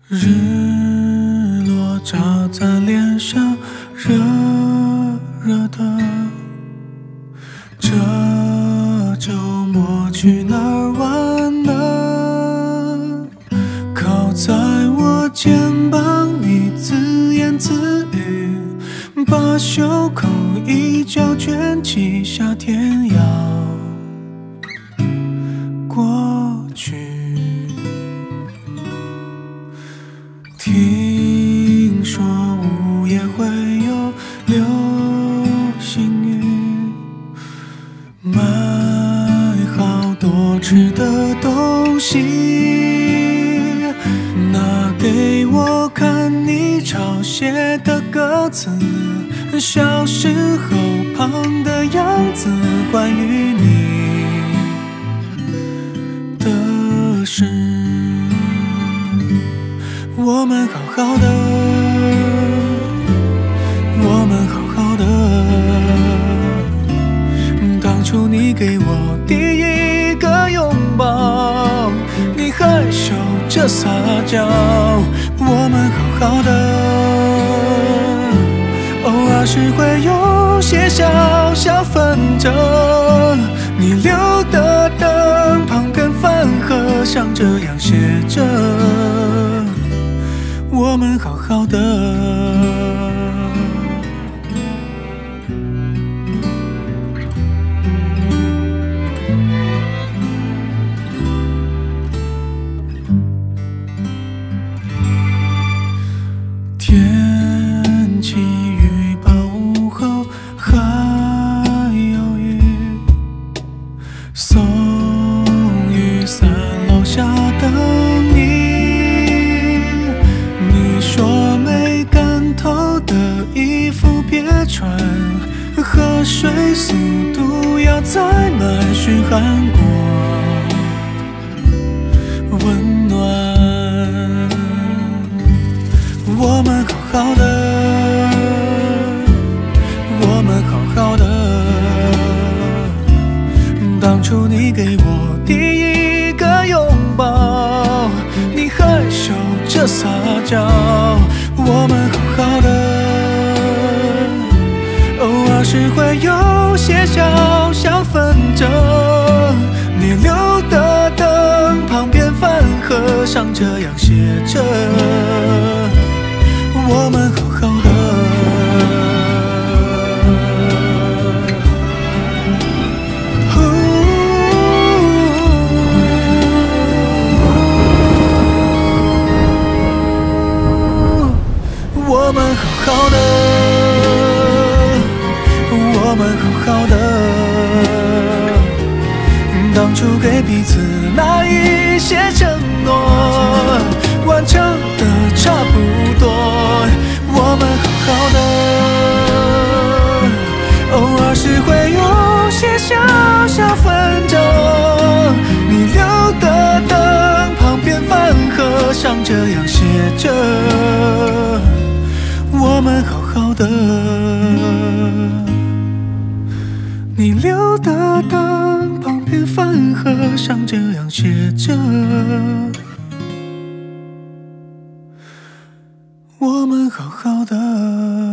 日落照在脸上，热热的。这周末去哪儿玩呢？靠在我肩膀，你自言自语，把袖口一角卷起，夏天要过去。听说午夜会有流星雨，买好多吃的东西，拿给我看你抄写的歌词，小时候胖的样子，关于你的事。我们好好的，我们好好的。当初你给我第一个拥抱，你害羞着撒娇。我们好好的，偶尔是会有些小小纷争。你留的灯旁边饭盒上这样写着。我们好好的，天气预报午后还有雨，送雨伞楼下等你。说没干透的衣服别穿，喝水速度要再慢，嘘寒过温暖。我们好好的，我们好好的。当初你给我第一个拥抱，你害羞着撒娇。我们好好的，偶尔是会有些小小纷争。你留的灯旁边饭盒上这样写着。我们好好的，我们好好的，我们好好的。当初给彼此那一些承诺，完成的差不多。我们好好的，偶尔是会有些小小纷争。你留的灯旁边饭盒上这样写着。我们好好的，你留的灯旁边饭盒上这样写着。我们好好的。